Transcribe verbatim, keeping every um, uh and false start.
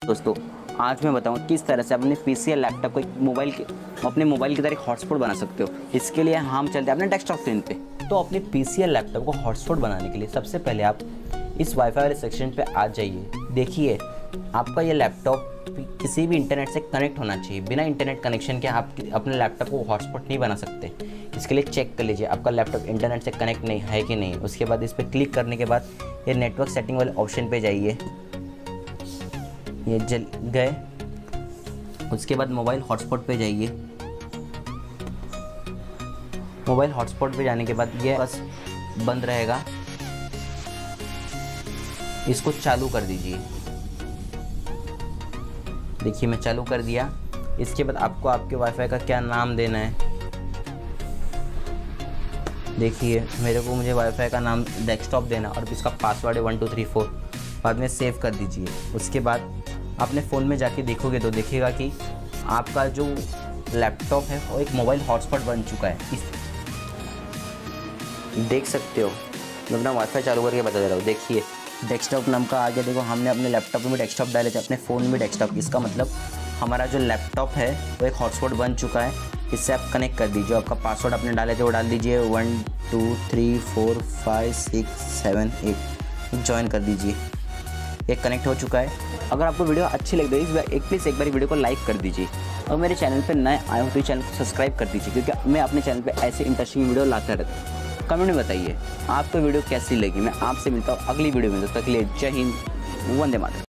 दोस्तों आज मैं बताऊँ किस तरह से अपने पीसी या लैपटॉप को एक मोबाइल के अपने मोबाइल की तरह एक हॉटस्पॉट बना सकते हो। इसके लिए हम चलते हैं अपने डेस्कटॉप स्क्रीन पे। तो अपने पीसी या लैपटॉप को हॉटस्पॉट बनाने के लिए सबसे पहले आप इस वाईफाई वाले सेक्शन पे आ जाइए। देखिए आपका ये लैपटॉप किसी भी इंटरनेट से कनेक्ट होना चाहिए। बिना इंटरनेट कनेक्शन के आप अपने लैपटॉप को हॉटस्पॉट नहीं बना सकते। इसके लिए चेक कर लीजिए आपका लैपटॉप इंटरनेट से कनेक्ट नहीं है कि नहीं। उसके बाद इस पर क्लिक करने के बाद ये नेटवर्क सेटिंग वाले ऑप्शन पे जाइए। ये जल गए। उसके बाद मोबाइल हॉटस्पॉट पे जाइए। मोबाइल हॉटस्पॉट पे जाने के बाद ये बस बंद रहेगा, इसको चालू कर दीजिए। देखिए मैं चालू कर दिया। इसके बाद आपको आपके वाईफाई का क्या नाम देना है। देखिए मेरे को मुझे वाईफाई का नाम डेस्कटॉप देना और इसका पासवर्ड है वन टू थ्री फोर। बाद में सेव कर दीजिए। उसके बाद अपने फ़ोन में जाके देखोगे तो देखिएगा कि आपका जो लैपटॉप है वो एक मोबाइल हॉटस्पॉट बन चुका है। इस देख सकते हो मैं अपना वाईफाई चालू करके बता दे रहा हूँ। देखिए डेस्कटॉप नाम का आ गया। देखो हमने अपने लैपटॉप में डेस्कटॉप डाले थे, अपने फ़ोन में डेस्कटॉप। इसका मतलब हमारा जो लैपटॉप है वो एक हॉटस्पॉट बन चुका है। इससे आप कनेक्ट कर दीजिए। आपका पासवर्ड आपने डाले थे वो डाल दीजिए, one two three four five six seven eight join कर दीजिए। ये कनेक्ट हो चुका है। अगर आपको वीडियो अच्छी लग रही है एक प्लीज़ एक बार वीडियो को लाइक कर दीजिए और मेरे चैनल पर नए आए हो तो चैनल को सब्सक्राइब कर दीजिए, क्योंकि मैं अपने चैनल पे ऐसे इंटरेस्टिंग वीडियो लाता रहता हूँ। कमेंट में बताइए आपको वीडियो कैसी लगी। मैं आपसे मिलता हूँ अगली वीडियो में। तब तक के लिए जय हिंद, वंदे मातरम।